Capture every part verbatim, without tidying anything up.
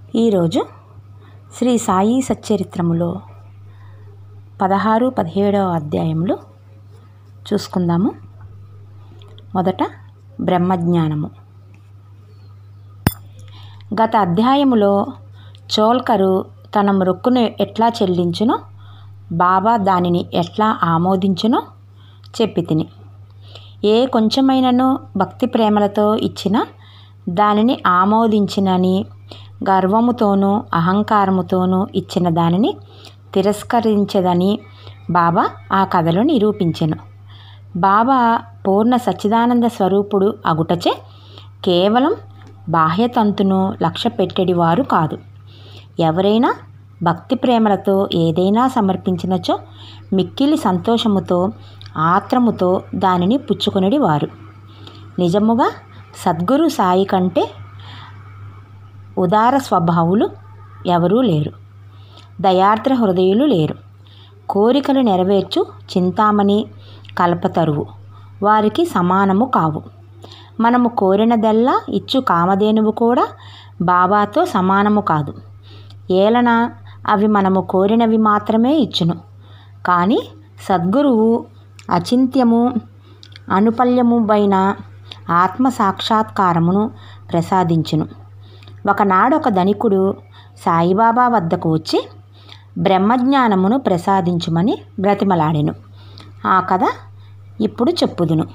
ఈరోజు శ్రీ సాయి సచ్చరిత్రములో పదహారు పదిహేడవ అధ్యాయములు చూసుకుందాము. మొదట బ్రహ్మజ్ఞానము. గత అధ్యాయములో చోల్కరు తన మొక్కును ఎట్లా చెల్లించునో, బాబా దానిని ఎట్లా ఆమోదించునో చెప్పి తిని, ఏ కొంచెమైనను భక్తి ప్రేమలతో ఇచ్చినా దానిని ఆమోదించినని, గర్వముతోనూ అహంకారముతోనూ ఇచ్చిన దానిని తిరస్కరించదని బాబా ఆ కథలో నిరూపించెను. బాబా పూర్ణ సచ్చిదానంద స్వరూపుడు అగుటచే కేవలం బాహ్యతంతును లక్ష్య పెట్టేడివారు కాదు. ఎవరైనా భక్తి ప్రేమలతో ఏదైనా సమర్పించినచో మిక్కిలి సంతోషముతో ఆత్రముతో దానిని పుచ్చుకొనిడివారు. నిజముగా సద్గురు సాయి కంటే ఉదార స్వభావులు ఎవరూ లేరు. దయార్ద్ర హృదయులు లేరు. కోరికలు నెరవేర్చు చింతామణి కల్పతరువు వారికి సమానము కావు. మనము కోరినదల్లా ఇచ్చు కామధేనువు కూడా బాబాతో సమానము కాదు. ఏలన అవి మనము కోరినవి మాత్రమే ఇచ్చును. కానీ సద్గురువు అచింత్యము అనుపల్యముబైన ఆత్మ సాక్షాత్కారమును ప్రసాదించును. ఒకనాడు ఒక ధనికుడు సాయిబాబా వద్దకు వచ్చి బ్రహ్మజ్ఞానమును ప్రసాదించుమని బ్రతిమలాడెను. ఆ కథ ఇప్పుడు చెప్పుదును.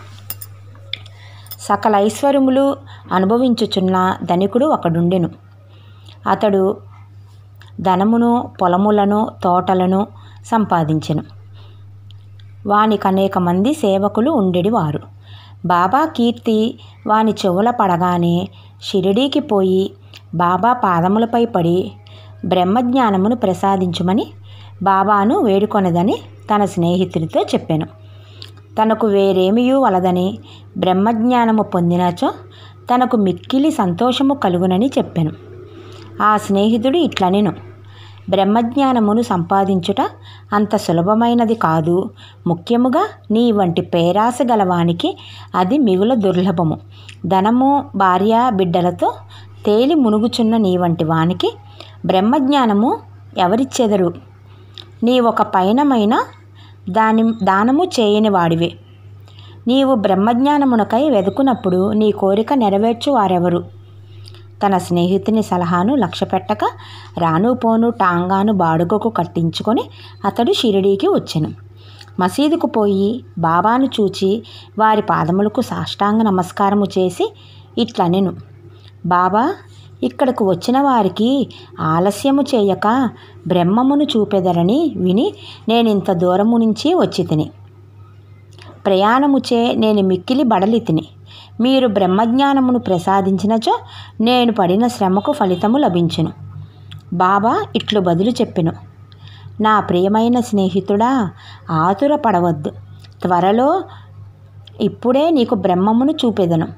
సకల ఐశ్వర్యములు అనుభవించుచున్న ధనికుడు ఒకడుండెను. అతడు ధనమును, పొలములను, తోటలను సంపాదించెను. వానికి అనేక మంది సేవకులు ఉండేవారు. బాబా కీర్తి వాని చెవుల పడగానే షిరిడీకి పోయి బాబా పాదములపై పడి బ్రహ్మజ్ఞానమును ప్రసాదించుమని బాబాను వేడుకొనదని తన స్నేహితుడితో చెప్పాను. తనకు వేరేమియూ వలదని, బ్రహ్మజ్ఞానము పొందినచో తనకు మిక్కిలి సంతోషము కలుగునని చెప్పాను. ఆ స్నేహితుడు ఇట్లనెను, బ్రహ్మజ్ఞానమును సంపాదించుట అంత సులభమైనది కాదు. ముఖ్యముగా నీ వంటి పేరాస గలవానికి అది మిగుల దుర్లభము. ధనము, భార్య, బిడ్డలతో తేలి మునుగుచున్న నీ వంటి వానికి బ్రహ్మజ్ఞానము ఎవరిచ్చెదరు? నీ ఒక పయనమైన దాని దానము చేయని వాడివే. నీవు బ్రహ్మజ్ఞానమునకై వెదుకునప్పుడు నీ కోరిక నెరవేర్చు వారెవరు? తన స్నేహితుని సలహాను లక్ష్యపెట్టక రాను పోను టాంగాను బాడుగకు కట్టించుకొని అతడు షిరిడీకి వచ్చెను. మసీదుకు పోయి బాబాను చూచి వారి పాదములకు సాష్టాంగ నమస్కారము చేసి ఇట్లనెను, బాబా, ఇక్కడకు వచ్చిన వారికి ఆలస్యము చేయక బ్రహ్మమును చూపెదరని విని నేనింత దూరము నుంచి వచ్చి తిని. ప్రయాణముచే నేను మిక్కిలి బడలి తిని. మీరు బ్రహ్మజ్ఞానమును ప్రసాదించినచో నేను పడిన శ్రమకు ఫలితము లభించును. బాబా ఇట్లు బదులు చెప్పెను, నా ప్రియమైన స్నేహితుడా, ఆతుర పడవద్దు. త్వరలో ఇప్పుడే నీకు బ్రహ్మమును చూపెదను.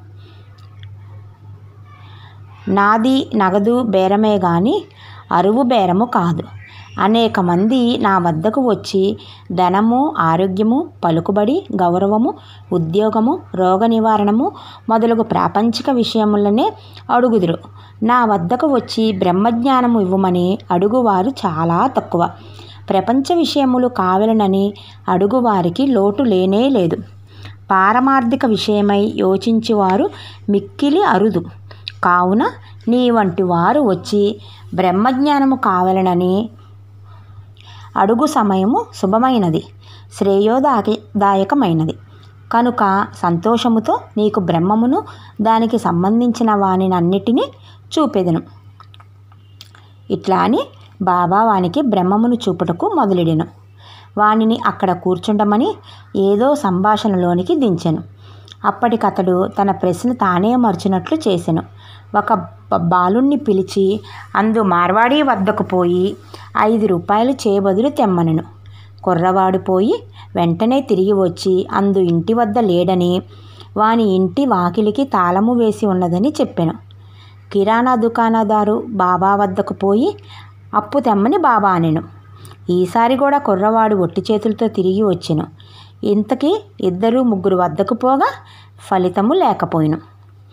నాది నగదు బేరమే గాని అరువు బేరము కాదు. అనేక మంది నా వద్దకు వచ్చి ధనము, ఆరోగ్యము, పలుకుబడి, గౌరవము, ఉద్యోగము, రోగ నివారణము మొదలగు ప్రాపంచిక విషయములనే అడుగుదురు. నా వద్దకు వచ్చి బ్రహ్మజ్ఞానము ఇవ్వమని అడుగువారు చాలా తక్కువ. ప్రపంచ విషయములు కావలనని అడుగువారికి లోటు లేనే లేదు. పారమార్థిక విషయమై యోచించేవారు మిక్కిలి అరుదు. కావున నీ వంటి వారు వచ్చి బ్రహ్మజ్ఞానము కావలనని అడుగు సమయము శుభమైనది, శ్రేయోదాయకమైనది. కనుక సంతోషముతో నీకు బ్రహ్మమును దానికి సంబంధించిన వానినన్నిటినీ చూపెదను. ఇట్లా అని బాబా వానికి బ్రహ్మమును చూపుటకు మొదలెడెను. వానిని అక్కడ కూర్చుండమని ఏదో సంభాషణలోనికి దించెను. అప్పటికతడు తన ప్రశ్న తానే మర్చినట్లు చేసెను. ఒక బాలుణ్ణి పిలిచి అందు మార్వాడి వద్దకు పోయి ఐదు రూపాయలు చేయబదులు తెమ్మనెను. కుర్రవాడు పోయి వెంటనే తిరిగి వచ్చి అందు ఇంటి వద్ద లేడని, వాని ఇంటి వాకిలికి తాళము వేసి ఉన్నదని చెప్పెను. కిరాణా దుకాణదారు బాబా వద్దకు పోయి అప్పు తెమ్మని బాబా అనెను. ఈసారి కూడా కుర్రవాడు ఒట్టి చేతులతో తిరిగి వచ్చెను. ఇంతకీ ఇద్దరు ముగ్గురు వద్దకు పోగా ఫలితము లేకపోయిను.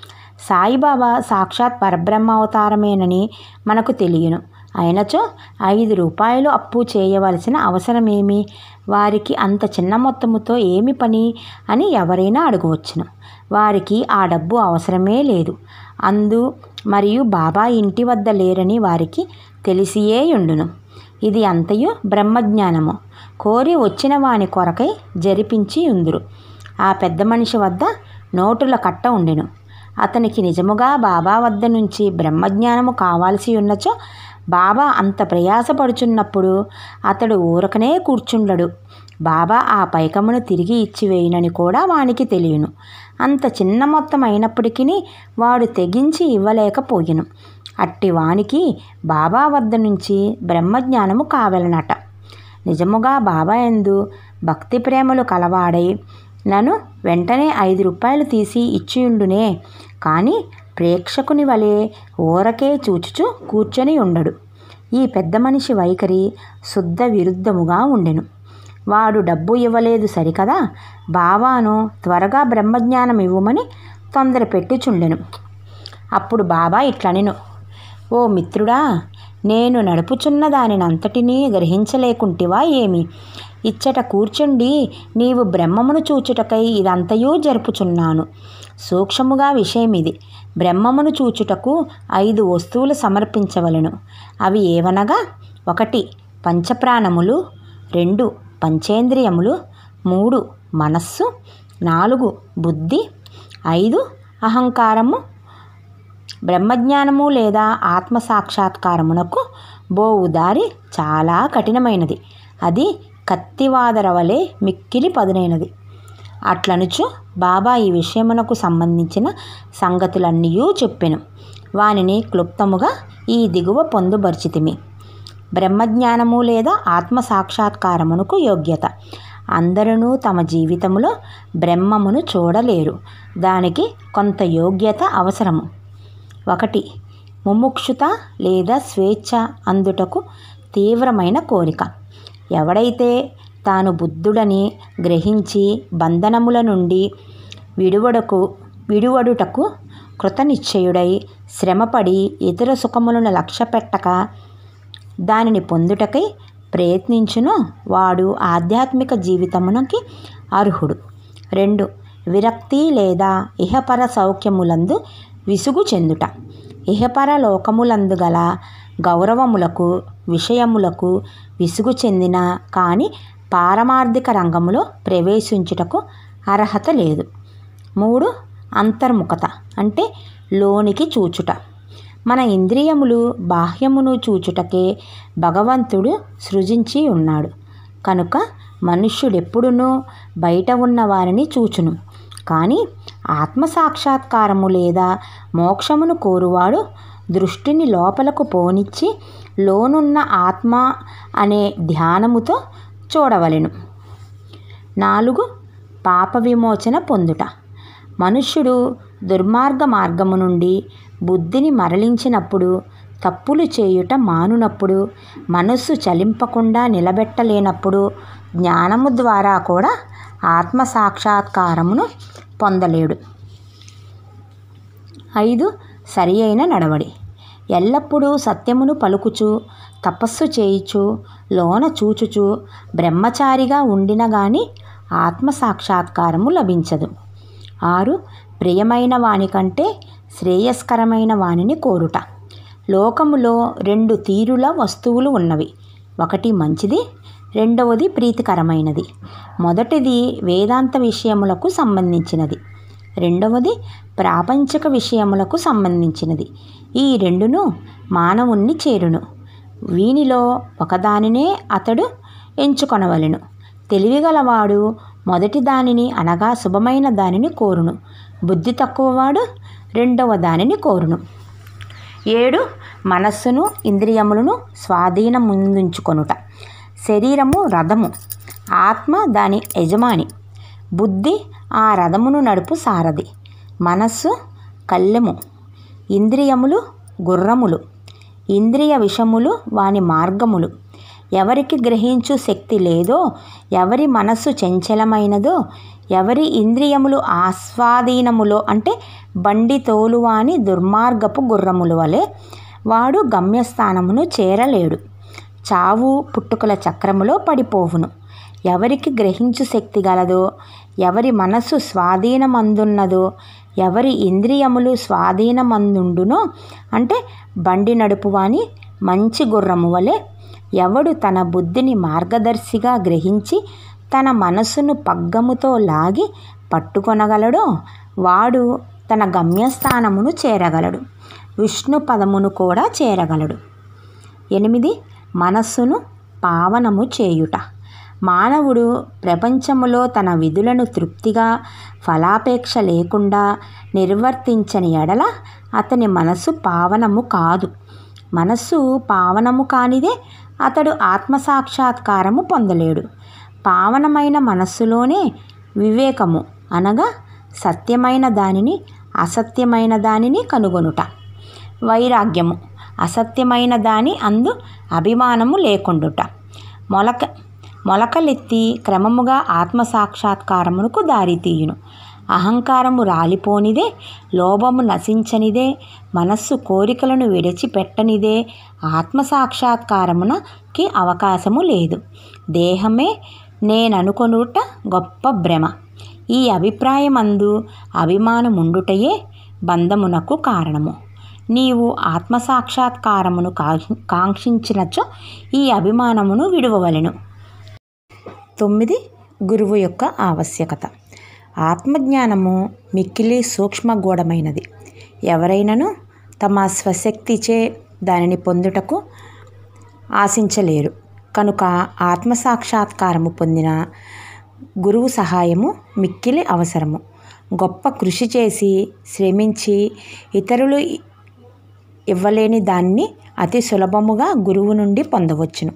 సాయిబాబా సాక్షాత్ పరబ్రహ్మ అవతారమేనని మనకు తెలియను. అయినచో ఐదు రూపాయలు అప్పు చేయవలసిన అవసరమేమి, వారికి అంత చిన్న మొత్తముతో ఏమి పని అని ఎవరైనా అడగవచ్చును. వారికి ఆ డబ్బు అవసరమే లేదు. అందు మరియు బాబా ఇంటి వద్ద లేరని వారికి తెలిసియే ఉండును. ఇది అంతయు బ్రహ్మజ్ఞానము. కోరి వచ్చిన వాని కొరకై జరిపించి ఉందురు. ఆ పెద్ద మనిషి వద్ద నోటుల కట్ట ఉండెను. అతనికి నిజముగా బాబా వద్ద నుంచి బ్రహ్మజ్ఞానము కావాల్సి ఉన్నచో బాబా అంత ప్రయాసపడుచున్నప్పుడు అతడు ఊరకనే కూర్చుండడు. బాబా ఆ పైకమును తిరిగి ఇచ్చివేయునని కూడా వానికి తెలియను. అంత చిన్న మొత్తం అయినప్పటికీ వాడు తెగించి ఇవ్వలేకపోయిను. అట్టి వానికి బాబా వద్ద నుంచి బ్రహ్మజ్ఞానము కావలనట. నిజముగా బాబా యందు భక్తి ప్రేమలు కలవాడై నన్ను వెంటనే ఐదు రూపాయలు తీసి ఇచ్చియుండునే, కానీ ప్రేక్షకుని వలె ఊరకే చూచుచు కూర్చొని ఉండడు. ఈ పెద్ద మనిషి వైఖరి శుద్ధ విరుద్ధముగా ఉండెను. వాడు డబ్బు ఇవ్వలేదు సరికదా, బాబాను త్వరగా బ్రహ్మజ్ఞానం ఇవ్వమని తొందర పెట్టుచుండెను. అప్పుడు బాబా ఇట్లనెను, ఓ మిత్రుడా, నేను నడుపుచున్న దానినంతటినీ గ్రహించలేకుంటివా ఏమి? ఇచ్చట కూర్చుండి నీవు బ్రహ్మమును చూచుటకై ఇదంతయూ జరుపుచున్నాను. సూక్ష్మముగా విషయం ఇది. బ్రహ్మమును చూచుటకు ఐదు వస్తువులు సమర్పించవలెను. అవి ఏవనగా, ఒకటి పంచప్రాణములు, రెండు పంచేంద్రియములు, మూడు మనస్సు, నాలుగు బుద్ధి, ఐదు అహంకారము. బ్రహ్మజ్ఞానము లేదా ఆత్మసాక్షాత్కారమునకు బోవు దారి చాలా కఠినమైనది. అది కత్తివాదర వలె మిక్కిలి పదునైనది. అట్లనుచు బాబా ఈ విషయమునకు సంబంధించిన సంగతులన్నీ చెప్పెను. వానిని క్లుప్తముగా ఈ దిగువ పొందుపరిచితిమి. బ్రహ్మజ్ఞానము లేదా ఆత్మసాక్షాత్కారమునకు యోగ్యత. అందరూ తమ జీవితంలో బ్రహ్మమును చూడలేరు. దానికి కొంత యోగ్యత అవసరము. ఒకటి ముముక్షుత లేదా స్వేచ్ఛ అందుటకు తీవ్రమైన కోరిక. ఎవడైతే తాను బుద్ధుడని గ్రహించి బంధనముల నుండి విడువడకు విడువడుటకు కృతనిశ్చయుడై శ్రమపడి ఇతర సుఖములను లక్ష్యపెట్టక దానిని పొందుటకై ప్రయత్నించునో వాడు ఆధ్యాత్మిక జీవితమునకి అర్హుడు. రెండు విరక్తి లేదా ఇహపర సౌఖ్యములందు విసుగు చెందుట. ఇహపర లోకములందు గల గౌరవములకు విషయములకు విసుగు చెందిన కానీ పారమార్థిక రంగములో ప్రవేశించుటకు అర్హత లేదు. మూడు అంతర్ముఖత అంటే లోనికి చూచుట. మన ఇంద్రియములు బాహ్యమును చూచుటకే భగవంతుడు సృజించి ఉన్నాడు. కనుక మనుష్యుడెప్పుడునూ బయట ఉన్న వారిని చూచును. కానీ ఆత్మసాక్షాత్కారము లేదా మోక్షమును కోరువాడు దృష్టిని లోపలకు పోనిచ్చి లోనున్న ఆత్మ అనే ధ్యానముతో చూడవలెను. నాలుగు పాప విమోచన పొందుట. మనుష్యుడు దుర్మార్గ మార్గము నుండి బుద్ధిని మరలించినప్పుడు, తప్పులు చేయుట మానునప్పుడు, మనస్సు చలింపకుండా నిలబెట్టలేనప్పుడు జ్ఞానము ద్వారా కూడా ఆత్మ సాక్షాత్కారమును పొందలేడు. ఐదు సరి అయిన నడవడి. ఎల్లప్పుడూ సత్యమును పలుకుచు తపస్సు చేయుచు లోన చూచుచు బ్రహ్మచారిగా ఉండిన గాని ఆత్మ సాక్షాత్కారము లభించదు. ఆరు ప్రియమైన వానికంటే శ్రేయస్కరమైన వానిని కోరుట. లోకములో రెండు తీరుల వస్తువులు ఉన్నవి. ఒకటి మంచిది, రెండవది ప్రీతికరమైనది. మొదటిది వేదాంత విషయములకు సంబంధించినది, రెండవది ప్రాపంచిక విషయములకు సంబంధించినది. ఈ రెండును మానవుణ్ణి చేరును. వీనిలో ఒకదానినే అతడు ఎంచుకొనవలెను. తెలివిగలవాడు మొదటి దానిని అనగా శుభమైన దానిని కోరును. బుద్ధి తక్కువవాడు రెండవ దానిని కోరును. ఏడు మనస్సును ఇంద్రియములను స్వాధీనముందుంచుకొనుట. శరీరము రథము, ఆత్మ దాని యజమాని, బుద్ధి ఆ రథమును నడుపు సారథి, మనస్సు కళ్ళెము, ఇంద్రియములు గుర్రములు, ఇంద్రియ విషములు వాని మార్గములు, ఎవరికి గ్రహించు శక్తి లేదో, ఎవరి మనస్సు చంచలమైనదో, ఎవరి ఇంద్రియములు ఆస్వాధీనములో అంటే బండి తోలువాని దుర్మార్గపు గుర్రముల వలె వాడు గమ్యస్థానమును చేరలేడు. చావు పుట్టుకల చక్రములో పడిపోవును. ఎవరికి గ్రహించు శక్తి గలదో, ఎవరి మనస్సు స్వాధీనమందున్నదో, ఎవరి ఇంద్రియములు స్వాధీనమందుండునో అంటే బండి నడుపువాని మంచి గుర్రము వలె ఎవడు తన బుద్ధిని మార్గదర్శిగా గ్రహించి తన మనస్సును పగ్గముతో లాగి పట్టుకొనగలడో వాడు తన గమ్యస్థానమును చేరగలడు, విష్ణు పదమును కూడా చేరగలడు. ఎనిమిది మనస్సును పావనము చేయుట. మానవుడు ప్రపంచములో తన విధులను తృప్తిగా ఫలాపేక్ష లేకుండా నిర్వర్తించని ఎడల అతని మనస్సు పావనము కాదు. మనస్సు పావనము కానిదే అతడు ఆత్మసాక్షాత్కారము పొందలేడు. పావనమైన మనస్సులోనే వివేకము అనగా సత్యమైన దానిని అసత్యమైన దానిని కనుగొనుట, వైరాగ్యము అసత్యమైన దాని అందు అభిమానము లేకుండుట, మొలక మొలకలెత్తి క్రమముగా ఆత్మసాక్షాత్కారమునకు దారితీయును. అహంకారము రాలిపోనిదే, లోభము నశించనిదే, మనస్సు కోరికలను విడిచిపెట్టనిదే ఆత్మసాక్షాత్కారమునకి అవకాశము లేదు. దేహమే నేననుకొనుట గొప్ప భ్రమ. ఈ అభిప్రాయమందు అభిమానముండుటయే బంధమునకు కారణము. నీవు ఆత్మసాక్షాత్కారమును కాంక్షించినచో ఈ అభిమానమును విడువవలెను. తొమ్మిది గురువు యొక్క ఆవశ్యకత. ఆత్మజ్ఞానము మిక్కిలి సూక్ష్మగూఢమైనది. ఎవరైనను తమ స్వశక్తిచే దానిని పొందుటకు ఆశించలేరు. కనుక ఆత్మసాక్షాత్కారము పొందిన గురువు సహాయము మిక్కిలి అవసరము. గొప్ప కృషి చేసి శ్రమించి ఇతరులు ఇవ్వలేని దాన్ని అతి సులభముగా గురువు నుండి పొందవచ్చును.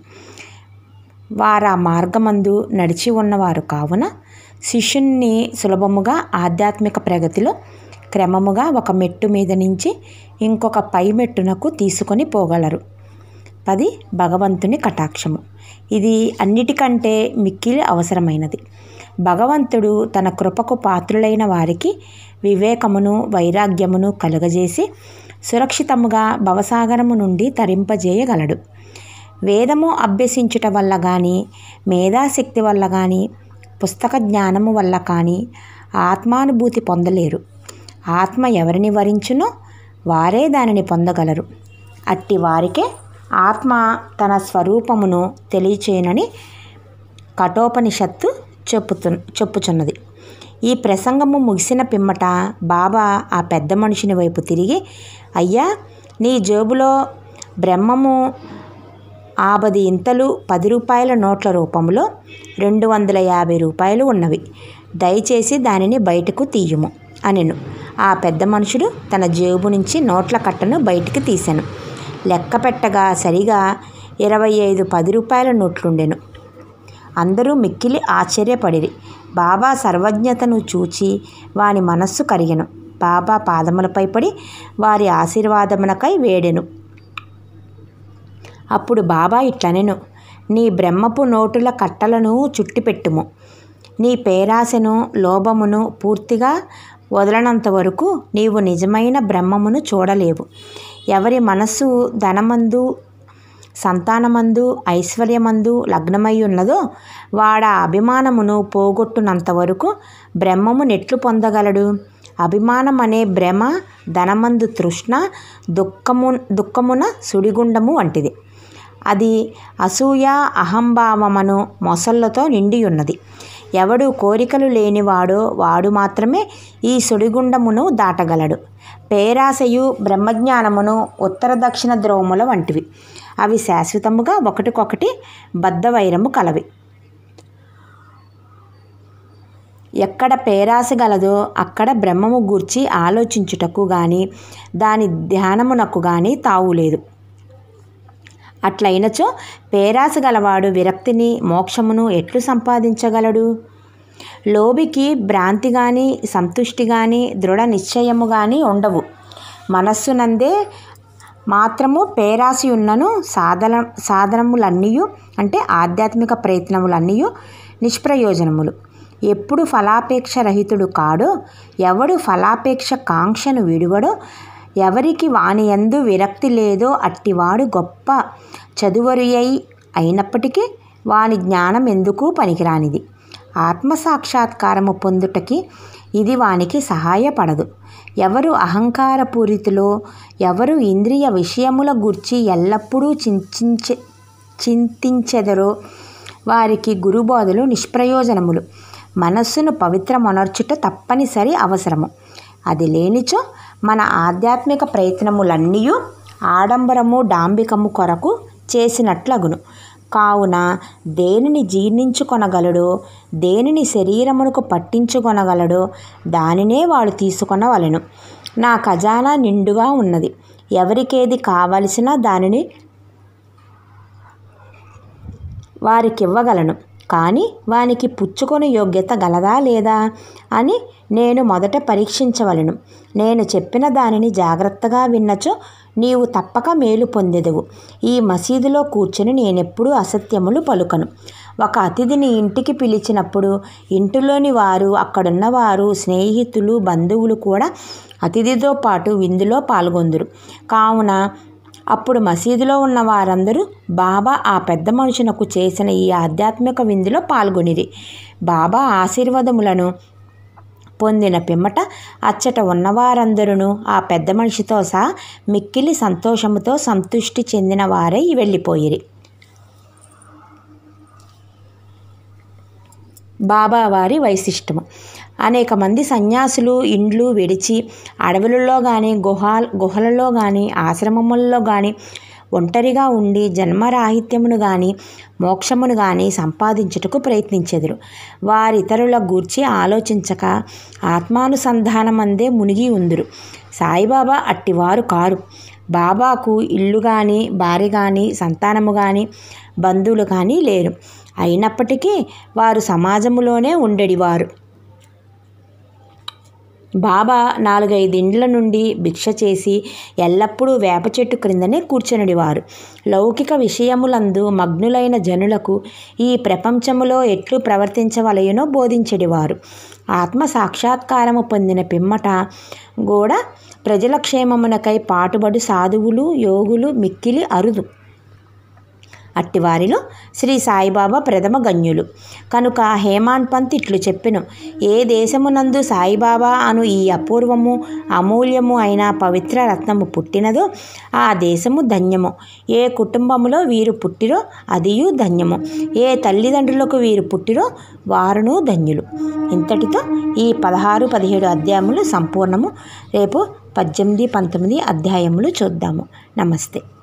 వారా మార్గమందు నడిచి ఉన్నవారు కావున శిష్యుణ్ణి సులభముగా ఆధ్యాత్మిక ప్రగతిలో క్రమముగా ఒక మెట్టు మీద నుంచి ఇంకొక పై మెట్టునకు తీసుకొని పోగలరు. పది భగవంతుని కటాక్షము. ఇది అన్నిటికంటే మిక్కిలి అవసరమైనది. భగవంతుడు తన కృపకు పాత్రులైన వారికి వివేకమును వైరాగ్యమును కలుగజేసి సురక్షితముగా భవసాగరము నుండి తరింపజేయగలడు. వేదము అభ్యసించుట వల్ల కానీ, మేధాశక్తి వల్ల కానీ, పుస్తక జ్ఞానము వల్ల కానీ ఆత్మానుభూతి పొందలేరు. ఆత్మ ఎవరిని వరించునో వారే దానిని పొందగలరు. అట్టి వారికే ఆత్మ తన స్వరూపమును తెలియచేయనని కఠోపనిషత్తు చెప్పుతు చెప్పుచున్నది. ఈ ప్రసంగము ముగిసిన పిమ్మట బాబా ఆ పెద్ద మనిషిని వైపు తిరిగి, అయ్యా, నీ జేబులో బ్రహ్మము ఆబది ఇంతలు పది రూపాయల నోట్ల రూపంలో రెండు వందల యాభై రూపాయలు ఉన్నవి. దయచేసి దానిని బయటకు తీయుము అనెను. ఆ పెద్ద మనుషుడు తన జేబు నుంచి నోట్ల కట్టను బయటికి తీశాను. లెక్క పెట్టగా సరిగా ఇరవై ఐదు పది రూపాయల నోట్లుండెను. అందరూ మిక్కిలి ఆశ్చర్యపడిరి. బాబా సర్వజ్ఞతను చూచి వాని మనస్సు కరిగెను. బాబా పాదములపై పడి వారి ఆశీర్వాదమునకై వేడెను. అప్పుడు బాబా ఇట్లనెను, నీ బ్రహ్మపు నోటుల కట్టలను చుట్టిపెట్టుము. నీ పేరాశను లోభమును పూర్తిగా వదలనంత వరకు నీవు నిజమైన బ్రహ్మమును చూడలేవు. ఎవరి మనస్సు ధనమందు, సంతానమందు, ఐశ్వర్యమందు లగ్నమై ఉన్నదో వాడ అభిమానమును పోగొట్టునంత వరకు బ్రహ్మము నెట్లు పొందగలడు. అభిమానం అనే భ్రమ ధనమందు తృష్ణ, దుఃఖము దుఃఖమున సుడిగుండము వంటిది. అది అసూయ అహంభావమును మొసళ్ళతో నిండి ఉన్నది. ఎవడు కోరికలు లేనివాడో వాడు మాత్రమే ఈ సుడిగుండమును దాటగలడు. పేరాశయు బ్రహ్మజ్ఞానమును ఉత్తర దక్షిణ ధ్రువముల వంటివి. అవి శాశ్వతముగా ఒకటికొకటి బద్ధవైరము కలవి. ఎక్కడ పేరాశ గలదో అక్కడ బ్రహ్మము గూర్చి ఆలోచించుటకు గాని దాని ధ్యానమునకు గాని తావులేదు. అట్లయినచో పేరాశ గలవాడు విరక్తిని మోక్షమును ఎట్లు సంపాదించగలడు? లోబికి భ్రాంతి కానీ సంతుష్టి కానీ దృఢ నిశ్చయము కానీ ఉండవు. మనస్సునందే మాత్రము పేరాసి ఉన్నను సాధన సాధనములన్నీ అంటే ఆధ్యాత్మిక ప్రయత్నములన్నీ నిష్ప్రయోజనములు. ఎప్పుడు ఫలాపేక్ష రహితుడు కాడో, ఎవడు ఫలాపేక్ష కాంక్షను విడువడో, ఎవరికి వాని యందు విరక్తి లేదో అట్టివాడు గొప్ప చదువరియై అయినప్పటికీ వాని జ్ఞానం ఎందుకు పనికిరానిది. ఆత్మసాక్షాత్కారము పొందుటకి ఇది వానికి సహాయపడదు. ఎవరు అహంకారపూరితులో, ఎవరు ఇంద్రియ విషయముల గూర్చి ఎల్లప్పుడూ చింతించె చింతించెదరో వారికి గురుబోధలు నిష్ప్రయోజనములు. మనస్సును పవిత్రమొనర్చుట తప్పనిసరి అవసరము. అది లేనిచో మన ఆధ్యాత్మిక ప్రయత్నములన్నీ ఆడంబరము డాంబికము కొరకు చేసినట్లగును. కావున దేనిని జీర్ణించుకొనగలడో, దేనిని శరీరమునకు పట్టించుకొనగలడో దానినే వాడు తీసుకొనవలెను. నా ఖజానా నిండుగా ఉన్నది, ఎవరికేది కావలసిన దానిని వారికివ్వగలను, కానీ వానికి పుచ్చుకొని యోగ్యత గలదా లేదా అని నేను మొదట పరీక్షించవలెను. నేను చెప్పిన దానిని జాగ్రత్తగా విన్నచో నీవు తప్పక మేలు పొందెదవు. ఈ మసీదులో కూర్చుని నేనెప్పుడూ అసత్యములు పలుకను. ఒక అతిథిని ఇంటికి పిలిచినప్పుడు ఇంటిలోని వారు, అక్కడున్న వారు, స్నేహితులు, బంధువులు కూడా అతిథితో పాటు విందులో పాల్గొందురు. కావున అప్పుడు మసీదులో ఉన్న వారందరూ బాబా ఆ పెద్ద మనుషునకు చేసిన ఈ ఆధ్యాత్మిక విందులో పాల్గొనిరి. బాబా ఆశీర్వాదములను పొందిన పిమ్మట అచ్చట ఉన్నవారందరూ ఆ పెద్ద మనిషితో సహా మిక్కిలి సంతోషముతో సంతృష్టి చెందిన వారై వెళ్ళిపోయిరి. బాబావారి వైశిష్టము. అనేక మంది సన్యాసులు ఇండ్లు విడిచి అడవులలో కానీ గుహ గుహలలో కానీ ఆశ్రమములలో కానీ ఒంటరిగా ఉండి జన్మరాహిత్యమును కానీ మోక్షమును కానీ సంపాదించుటకు ప్రయత్నించెదరు. వారితరుల గూర్చి ఆలోచించక ఆత్మానుసంధానమందే మునిగి ఉందురు. సాయిబాబా అట్టివారు కారు. బాబాకు ఇల్లు కానీ, భార్య కానీ, సంతానము కానీ, బంధువులు కానీ లేరు. అయినప్పటికీ వారు సమాజములోనే ఉండేవారు. బాబా నాలుగైదిండ్ల నుండి భిక్ష చేసి ఎల్లప్పుడూ వేప చెట్టు క్రిందనే కూర్చునివారు. లౌకిక విషయములందు మగ్నులైన జనులకు ఈ ప్రపంచములో ఎట్లు ప్రవర్తించవలయనో బోధించెడివారు. ఆత్మ సాక్షాత్కారము పొందిన పిమ్మట కూడా ప్రజల క్షేమమునకై పాటుబడు సాధువులు, యోగులు మిక్కిలి అరుదు. అట్టివారిలో శ్రీ సాయిబాబా ప్రథమ గణ్యులు. కనుక హేమాన్ పంత్ ఇట్లు చెప్పెను: ఏ దేశమునందు సాయిబాబా అను ఈ అపూర్వము అమూల్యము అయిన పవిత్ర రత్నము పుట్టినదో ఆ దేశము ధన్యము. ఏ కుటుంబములో వీరు పుట్టిరో అదియు ధన్యము. ఏ తల్లిదండ్రులకు వీరు పుట్టిరో వారును ధన్యులు. ఇంతటితో ఈ పదహారు పదిహేడు అధ్యాయములు సంపూర్ణము. రేపు పద్దెనిమిది పంతొమ్మిది అధ్యాయములు చూద్దాము. నమస్తే.